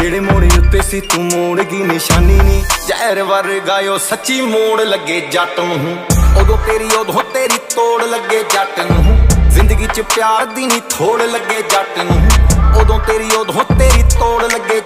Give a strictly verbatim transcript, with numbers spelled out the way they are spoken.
जेड़े मोड़ उत्ते सी तू मोड़ की निशानी नी, जहर वर्गायो सच्ची मोड़ लगे जट नूं। उदों तेरी उदों तेरी तोड़ लगे जट नूं, जिंदगी च प्यार दी नी थोड़ लगे जट नूं। उदों तेरी उदों तेरी तोड़ लगे